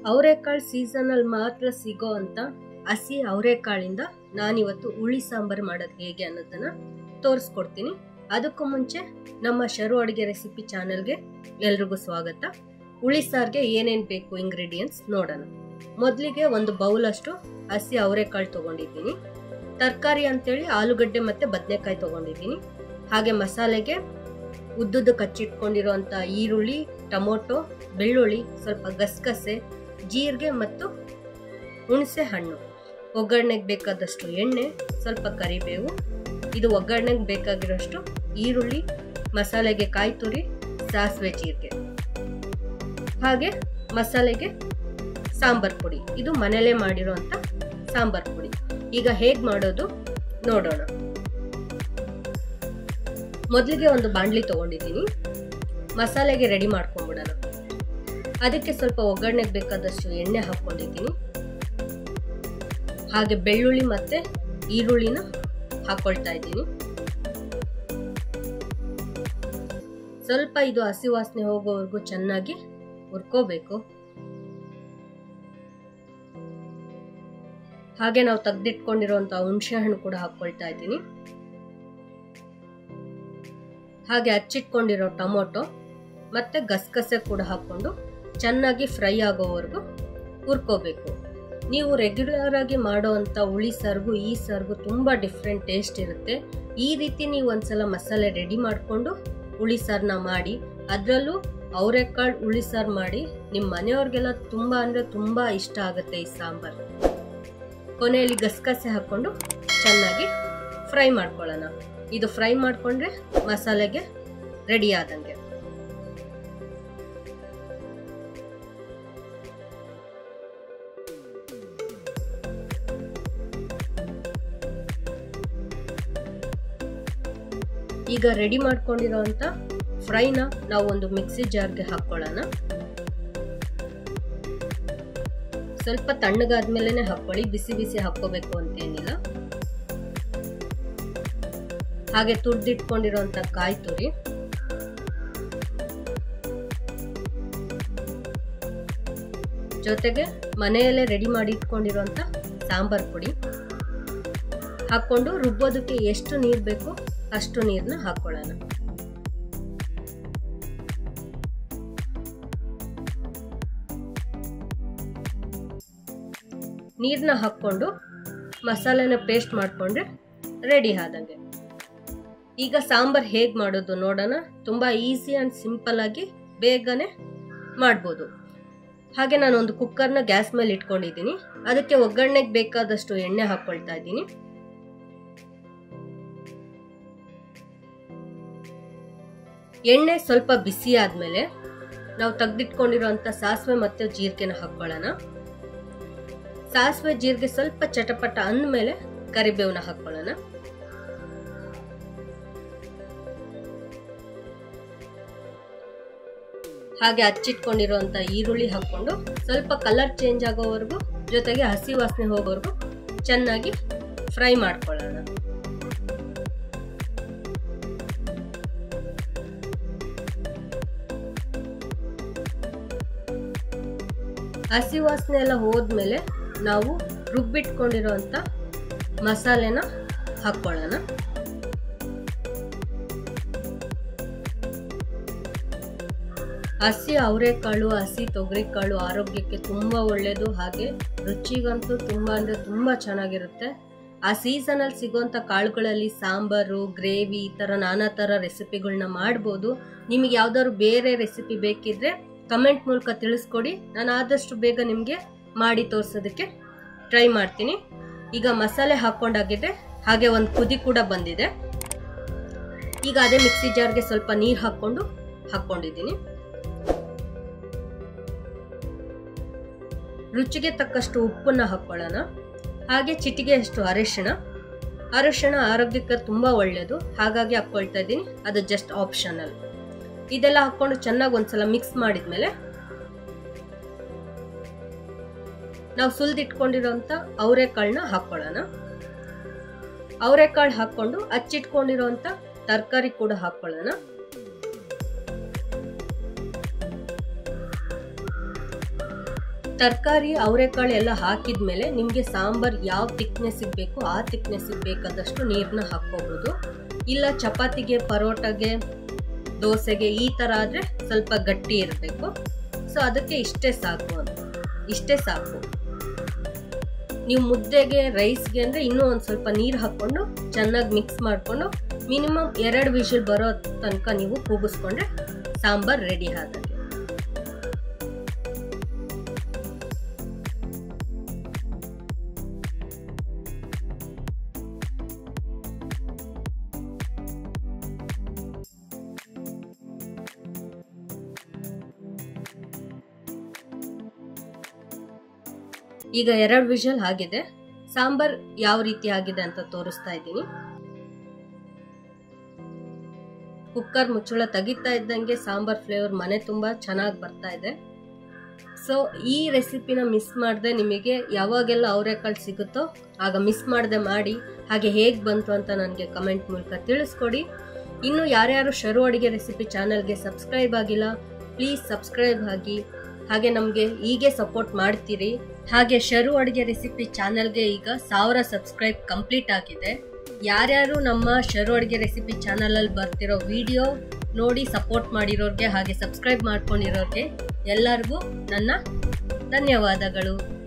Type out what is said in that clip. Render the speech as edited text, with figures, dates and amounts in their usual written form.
ಅವರೆಕಾಳು ಸೀಸನಲ್ಲಿ ಮಾತ್ರ ಸಿಗೋ ಅಂತ ಹಸಿ ಅವರೆಕಾಳಿಂದ ನಾನಿವತ್ತು ಹುಳಿ ಸಾಂಬಾರು ಮಾಡೋದು ಹೇಗೆ ಅನ್ನೋದನ್ನ ತೋರಿಸ್ಕೊಡ್ತೀನಿ. ಅದಕ್ಕೂ ಮುಂಚೆ ನಮ್ಮ ಶರು ಅಡುಗೆ ರೆಸಿಪಿ ಚಾನೆಲ್ಗೆ ಎಲ್ರಿಗೂ ಸ್ವಾಗತ. ಹುಳಿ ಸಾರಿಗೆ ಏನೇನು ಬೇಕು ಇಂಗ್ರೀಡಿಯೆಂಟ್ಸ್ ನೋಡೋಣ. ಮೊದಲಿಗೆ ಒಂದು ಬೌಲ್ ಅಷ್ಟು ಹಸಿ ಅವರೆಕಾಳು ತೊಗೊಂಡಿದ್ದೀನಿ. ತರಕಾರಿ ಅಂತೇಳಿ ಆಲೂಗಡ್ಡೆ ಮತ್ತು ಬದನೆಕಾಯಿ ತೊಗೊಂಡಿದ್ದೀನಿ. ಹಾಗೆ ಮಸಾಲೆಗೆ ಉದ್ದುದ್ದು ಕಚ್ಚಿಟ್ಕೊಂಡಿರೋಂಥ ಈರುಳ್ಳಿ, ಟೊಮೊಟೊ, ಬೆಳ್ಳುಳ್ಳಿ, ಸ್ವಲ್ಪ ಗಸಗಸೆ, ಜೀರಿಗೆ ಮತ್ತು ಹುಣಸೆ ಹಣ್ಣು, ಒಗ್ಗರಣೆಗೆ ಬೇಕಾದಷ್ಟು ಎಣ್ಣೆ, ಸ್ವಲ್ಪ ಕರಿಬೇವು, ಇದು ಒಗ್ಗರಣೆಗೆ ಬೇಕಾಗಿರೋಷ್ಟು ಈರುಳ್ಳಿ, ಮಸಾಲೆಗೆ ಕಾಯಿ ತುರಿ, ಸಾಸಿವೆ, ಜೀರಿಗೆ, ಹಾಗೆ ಮಸಾಲೆಗೆ ಸಾಂಬಾರ್ ಪುಡಿ, ಇದು ಮನೇಲೇ ಮಾಡಿರೋಂಥ ಸಾಂಬಾರ್ ಪುಡಿ. ಈಗ ಹೇಗೆ ಮಾಡೋದು ನೋಡೋಣ. ಮೊದಲಿಗೆ ಒಂದು ಬಾಣಲಿ ತಗೊಂಡಿದ್ದೀನಿ. ಮಸಾಲೆಗೆ ರೆಡಿ ಮಾಡ್ಕೊಂಡ್ಬಿಡೋಣ. ಅದಕ್ಕೆ ಸ್ವಲ್ಪ ಒಗ್ಗರಣೆಗೆ ಬೇಕಾದಷ್ಟು ಎಣ್ಣೆ ಹಾಕ್ಕೊಂಡಿದ್ದೀನಿ. ಹಾಗೆ ಬೆಳ್ಳುಳ್ಳಿ ಮತ್ತೆ ಈರುಳ್ಳಿನ ಹಾಕೊಳ್ತಾ ಇದ್ದೀನಿ. ಸ್ವಲ್ಪ ಇದು ಹಸಿ ವಾಸನೆ ಹೋಗೋವರೆಗೂ ಚೆನ್ನಾಗಿ ಹುರ್ಕೋಬೇಕು. ಹಾಗೆ ನಾವು ತೆಗೆದಿಟ್ಕೊಂಡಿರುವಂತ ಹುಣಸೆ ಹಣ್ಣು ಕೂಡ ಹಾಕೊಳ್ತಾ ಇದ್ದೀನಿ. ಹಾಗೆ ಹಚ್ಚಿಟ್ಕೊಂಡಿರೋ ಟೊಮೊಟೊ ಮತ್ತೆ ಗಸಗಸೆ ಕೂಡ ಹಾಕೊಂಡು ಚೆನ್ನಾಗಿ ಫ್ರೈ ಆಗೋವರೆಗೂ ಹುರ್ಕೋಬೇಕು. ನೀವು ರೆಗ್ಯುಲರ್ ಆಗಿ ಮಾಡೋವಂಥ ಹುಳಿ ಸಾರಿಗೂ ಈ ಸಾರಿಗೂ ತುಂಬ ಡಿಫ್ರೆಂಟ್ ಟೇಸ್ಟ್ ಇರುತ್ತೆ. ಈ ರೀತಿ ನೀವು ಒಂದ್ಸಲ ಮಸಾಲೆ ರೆಡಿ ಮಾಡಿಕೊಂಡು ಹುಳಿ ಸಾರನ್ನ ಮಾಡಿ, ಅದರಲ್ಲೂ ಅವರೆಕಾಳು ಹುಳಿ ಸಾರು ಮಾಡಿ, ನಿಮ್ಮ ಮನೆಯವ್ರಿಗೆಲ್ಲ ತುಂಬ ಅಂದರೆ ತುಂಬ ಇಷ್ಟ ಆಗುತ್ತೆ ಈ ಸಾಂಬಾರು. ಕೊನೆಯಲ್ಲಿ ಗಸಗಸೆ ಹಾಕ್ಕೊಂಡು ಚೆನ್ನಾಗಿ ಫ್ರೈ ಮಾಡ್ಕೊಳ್ಳೋಣ. ಇದು ಫ್ರೈ ಮಾಡಿಕೊಂಡ್ರೆ ಮಸಾಲೆಗೆ ರೆಡಿ ಆದಂಗೆ. ಈಗ ರೆಡಿ ಮಾಡ್ಕೊಂಡಿರೋಂಥ ಫ್ರೈನ ನಾವು ಒಂದು ಮಿಕ್ಸಿ ಜಾರ್ಗೆ ಹಾಕೊಳ್ಳೋಣ. ಸ್ವಲ್ಪ ತಣ್ಣಗಾದ್ಮೇಲೆ ಹಾಕೊಳ್ಳಿ, ಬಿಸಿ ಬಿಸಿ ಹಾಕೋಬೇಕು ಅಂತೇನಿಲ್ಲ. ಹಾಗೆ ತುರ್ದಿಟ್ಕೊಂಡಿರೋಂಥ ಕಾಯಿ ತುರಿ, ಜೊತೆಗೆ ಮನೆಯಲ್ಲೇ ರೆಡಿ ಮಾಡಿ ಇಟ್ಕೊಂಡಿರೋಂಥ ಸಾಂಬಾರ್ ಪುಡಿ ಹಾಕೊಂಡು ರುಬ್ಬೋದಕ್ಕೆ ಎಷ್ಟು ನೀರು ಬೇಕು ಅಷ್ಟು ನೀರನ್ನ ಹಾಕೊಳ್ಳೋಣ. ನೀರನ್ನ ಹಾಕೊಂಡು ಮಸಾಲೆನ ಪೇಸ್ಟ್ ಮಾಡಿಕೊಂಡ್ರೆ ರೆಡಿ ಆದಂಗೆ. ಈಗ ಸಾಂಬಾರ್ ಹೇಗೆ ಮಾಡೋದು ನೋಡೋಣ. ತುಂಬ ಈಸಿ ಆ್ಯಂಡ್ ಸಿಂಪಲ್ ಆಗಿ ಬೇಗನೆ ಮಾಡ್ಬೋದು. ಹಾಗೆ ನಾನು ಒಂದು ಕುಕ್ಕರ್ನ ಗ್ಯಾಸ್ ಮೇಲೆ ಇಟ್ಕೊಂಡಿದ್ದೀನಿ. ಅದಕ್ಕೆ ಒಗ್ಗರಣೆಗೆ ಬೇಕಾದಷ್ಟು ಎಣ್ಣೆ ಹಾಕ್ಕೊಳ್ತಾ ಇದ್ದೀನಿ. ಎಣ್ಣೆ ಸ್ವಲ್ಪ ಬಿಸಿ ಆದ್ಮೇಲೆ ನಾವು ತೆಗೆದಿಟ್ಕೊಂಡಿರೋಂಥ ಸಾಸಿವೆ ಮತ್ತು ಜೀರಿಗೆನ ಹಾಕೊಳ್ಳೋಣ. ಸಾಸಿವೆ ಜೀರಿಗೆ ಸ್ವಲ್ಪ ಚಟಪಟ ಅಂದಮೇಲೆ ಕರಿಬೇವನ್ನ ಹಾಕೊಳ್ಳೋಣ. ಹಾಗೆ ಹಚ್ಚಿಟ್ಕೊಂಡಿರುವಂತ ಈರುಳ್ಳಿ ಹಾಕೊಂಡು ಸ್ವಲ್ಪ ಕಲರ್ ಚೇಂಜ್ ಆಗೋವರೆಗೂ, ಜೊತೆಗೆ ಹಸಿ ವಾಸನೆ ಹೋಗೋವರೆಗೂ ಚೆನ್ನಾಗಿ ಫ್ರೈ ಮಾಡ್ಕೊಳ್ಳೋಣ. ಹಸಿ ವಾಸನೆ ಎಲ್ಲ ಹೋದ್ಮೇಲೆ ನಾವು ರುಬ್ಬಿಟ್ಕೊಂಡಿರುವಂತ ಮಸಾಲೆನ ಹಾಕೊಳ್ಳೋಣ. ಹಸಿ ಅವರೆಕಾಳು, ಹಸಿ ತೊಗರಿಕಾಳು ಆರೋಗ್ಯಕ್ಕೆ ತುಂಬ ಒಳ್ಳೆಯದು. ಹಾಗೆ ರುಚಿಗಂತೂ ತುಂಬ ಅಂದರೆ ತುಂಬ ಚೆನ್ನಾಗಿರುತ್ತೆ. ಆ ಸೀಸನಲ್ಲಿ ಸಿಗೋಂಥ ಕಾಳುಗಳಲ್ಲಿ ಸಾಂಬಾರು, ಗ್ರೇವಿ, ಈ ಥರ ನಾನಾ ಥರ ರೆಸಿಪಿಗಳನ್ನ ಮಾಡ್ಬೋದು. ನಿಮಗೆ ಯಾವ್ದಾದ್ರು ಬೇರೆ ರೆಸಿಪಿ ಬೇಕಿದ್ರೆ ಕಮೆಂಟ್ ಮೂಲಕ ತಿಳಿಸ್ಕೊಡಿ. ನಾನು ಆದಷ್ಟು ಬೇಗ ನಿಮಗೆ ಮಾಡಿ ತೋರಿಸೋದಕ್ಕೆ ಟ್ರೈ ಮಾಡ್ತೀನಿ. ಈಗ ಮಸಾಲೆ ಹಾಕ್ಕೊಂಡಾಗಿದೆ. ಹಾಗೆ ಒಂದು ಕುದಿ ಕೂಡ ಬಂದಿದೆ. ಈಗ ಅದೇ ಮಿಕ್ಸಿ ಜಾರ್ಗೆ ಸ್ವಲ್ಪ ನೀರು ಹಾಕ್ಕೊಂಡಿದ್ದೀನಿ. ರುಚಿಗೆ ತಕ್ಕಷ್ಟು ಉಪ್ಪನ್ನ ಹಾಕೊಳ್ಳೋಣ. ಹಾಗೆ ಚಿಟಿಗೆಯಷ್ಟು ಅರಿಶಿಣ ಆರೋಗ್ಯಕ್ಕೆ ತುಂಬ ಒಳ್ಳೆಯದು, ಹಾಗಾಗಿ ಹಾಕ್ಕೊಳ್ತಾ ಇದ್ದೀನಿ. ಅದು ಜಸ್ಟ್ ಆಪ್ಷನಲ್. ಇದೆಲ್ಲ ಹಾಕೊಂಡು ಚೆನ್ನಾಗಿ ಒಂದ್ಸಲ ಮಿಕ್ಸ್ ಮಾಡಿದ್ಮೇಲೆ ನಾವು ಸುಲಿದಿಟ್ಕೊಂಡಿರೋಂಥ ಅವರೆಕಾಳನ್ನ ಹಾಕೊಳ್ಳೋಣ. ಅವರೆಕಾಳು ಹಾಕೊಂಡು ಹಚ್ಚಿಟ್ಕೊಂಡಿರೋಂಥ ತರಕಾರಿ ಕೂಡ ಹಾಕೊಳ್ಳೋಣ. ತರಕಾರಿ ಅವರೆಕಾಳು ಎಲ್ಲ ಹಾಕಿದ್ಮೇಲೆ ನಿಮಗೆ ಸಾಂಬಾರ್ ಯಾವ ಥಿಕ್ನೆಸ್ಸಿಗೆ ಬೇಕು ಆ ಥಿಕ್ನೆಸ್ಸಿಗೆ ಬೇಕಾದಷ್ಟು ನೀರನ್ನ ಹಾಕ್ಕೋಬೋದು. ಇಲ್ಲ ಚಪಾತಿಗೆ, ಪರೋಟಾಗೆ, ದೋಸೆಗೆ ಈ ಥರ ಆದರೆ ಸ್ವಲ್ಪ ಗಟ್ಟಿ ಇರಬೇಕು. ಸೊ ಅದಕ್ಕೆ ಇಷ್ಟೇ ಸಾಕು. ನೀವು ಮುದ್ದೆಗೆ, ರೈಸ್ಗೆ ಅಂದರೆ ಇನ್ನೂ ಒಂದು ಸ್ವಲ್ಪ ನೀರು ಹಾಕ್ಕೊಂಡು ಚೆನ್ನಾಗಿ ಮಿಕ್ಸ್ ಮಾಡಿಕೊಂಡು ಮಿನಿಮಮ್ 2 ವಿಷಲ್ ಬರೋ ತನಕ ನೀವು ಕೂಗಿಸ್ಕೊಂಡ್ರೆ ಸಾಂಬಾರ್ ರೆಡಿ ಆದಾಗೆ. ಈಗ 2 ವಿಷಲ್ ಆಗಿದೆ. ಸಾಂಬಾರ್ ಯಾವ ರೀತಿ ಆಗಿದೆ ಅಂತ ತೋರಿಸ್ತಾ ಇದ್ದೀನಿ. ಕುಕ್ಕರ್ ಮುಚ್ಚಳ ತೆಗಿತಾ ಇದ್ದಂಗೆ ಸಾಂಬಾರ್ ಫ್ಲೇವರ್ ಮನೆ ತುಂಬ ಚೆನ್ನಾಗಿ ಬರ್ತಾ ಇದೆ. ಸೊ ಈ ರೆಸಿಪಿನ ಮಿಸ್ ಮಾಡದೆ, ನಿಮಗೆ ಯಾವಾಗೆಲ್ಲ ಅವರೆಕಾಳು ಸಿಗುತ್ತೋ ಆಗ ಮಿಸ್ ಮಾಡದೆ ಮಾಡಿ. ಹಾಗೆ ಹೇಗೆ ಬಂತು ಅಂತ ನನಗೆ ಕಮೆಂಟ್ ಮೂಲಕ ತಿಳಿಸ್ಕೊಡಿ. ಇನ್ನು ಯಾರ್ಯಾರು ಶರು ಅಡುಗೆ ರೆಸಿಪಿ ಚಾನಲ್ಗೆ ಸಬ್ಸ್ಕ್ರೈಬ್ ಆಗಿಲ್ಲ, ಪ್ಲೀಸ್ ಸಬ್ಸ್ಕ್ರೈಬ್ ಆಗಿ. ಹಾಗೆ ನಮಗೆ ಹೀಗೆ ಸಪೋರ್ಟ್ ಮಾಡ್ತೀರಿ. ಹಾಗೆ ಶರು ಅಡುಗೆ ರೆಸಿಪಿ ಚಾನಲ್ಗೆ ಈಗ 1000 ಸಬ್ಸ್ಕ್ರೈಬ್ ಕಂಪ್ಲೀಟ್ ಆಗಿದೆ. ಯಾರ್ಯಾರು ನಮ್ಮ ಶರು ಅಡುಗೆ ರೆಸಿಪಿ ಚಾನಲಲ್ಲಿ ಬರ್ತಿರೋ ವಿಡಿಯೋ ನೋಡಿ ಸಪೋರ್ಟ್ ಮಾಡಿರೋರಿಗೆ ಹಾಗೆ ಸಬ್ಸ್ಕ್ರೈಬ್ ಮಾಡ್ಕೊಂಡಿರೋರಿಗೆ ಎಲ್ಲರಿಗೂ ನನ್ನ ಧನ್ಯವಾದಗಳು.